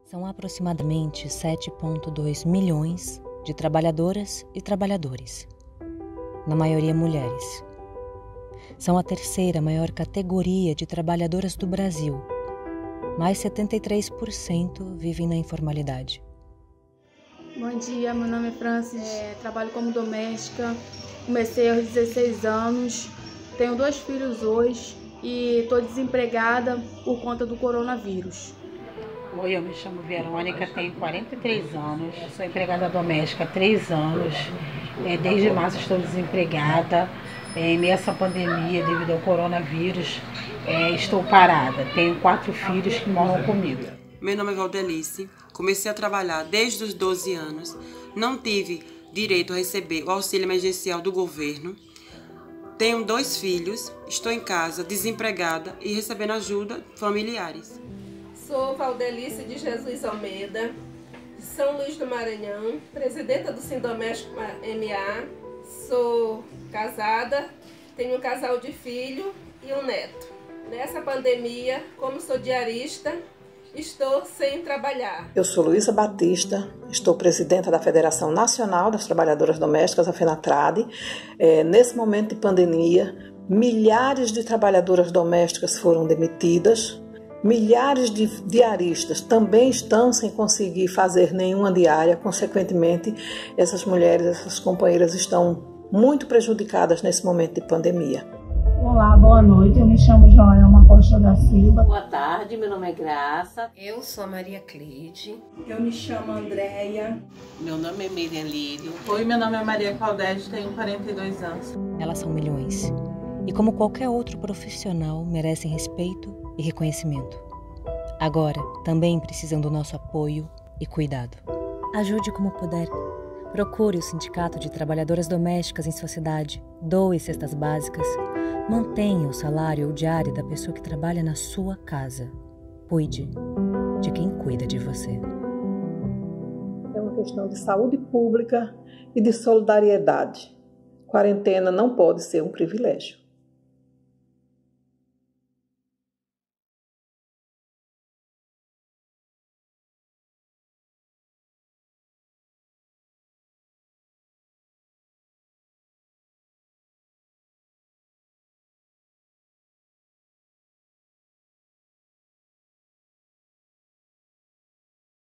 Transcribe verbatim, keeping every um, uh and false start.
São aproximadamente sete vírgula dois milhões de trabalhadoras e trabalhadores, na maioria mulheres. São a terceira maior categoria de trabalhadoras do Brasil, mas setenta e três por cento vivem na informalidade. Bom dia, meu nome é Francis, é, trabalho como doméstica, comecei aos dezesseis anos, tenho dois filhos hoje e estou desempregada por conta do coronavírus. Oi, eu me chamo Verônica, tenho quarenta e três anos, sou empregada doméstica há três anos, é, desde março estou desempregada, é, nessa pandemia devido ao coronavírus é, estou parada, tenho quatro filhos que moram comigo. Meu nome é Valdelice, comecei a trabalhar desde os doze anos, não tive direito a receber o auxílio emergencial do governo, tenho dois filhos, estou em casa desempregada e recebendo ajuda familiares. Sou Valdelice de Jesus Almeida, de São Luís do Maranhão, presidenta do Sindoméstico M A. Sou casada, tenho um casal de filho e um neto. Nessa pandemia, como sou diarista, estou sem trabalhar. Eu sou Luísa Batista, estou presidenta da Federação Nacional das Trabalhadoras Domésticas, a FENATRAD. É, nesse momento de pandemia, milhares de trabalhadoras domésticas foram demitidas. Milhares de diaristas também estão sem conseguir fazer nenhuma diária, consequentemente, essas mulheres, essas companheiras estão muito prejudicadas nesse momento de pandemia. Olá, boa noite, eu me chamo Joelma Costa da Silva. Boa tarde, meu nome é Graça. Eu sou a Maria Cleide. Eu me chamo Andréia. Meu nome é Miriam Lírio. Oi, meu nome é Maria Claudete, tenho quarenta e dois anos. Elas são milhões. E como qualquer outro profissional, merecem respeito e reconhecimento. Agora, também precisam do nosso apoio e cuidado. Ajude como puder. Procure o Sindicato de Trabalhadoras Domésticas em sua cidade. Doe cestas básicas. Mantenha o salário ou diário da pessoa que trabalha na sua casa. Cuide de quem cuida de você. É uma questão de saúde pública e de solidariedade. Quarentena não pode ser um privilégio.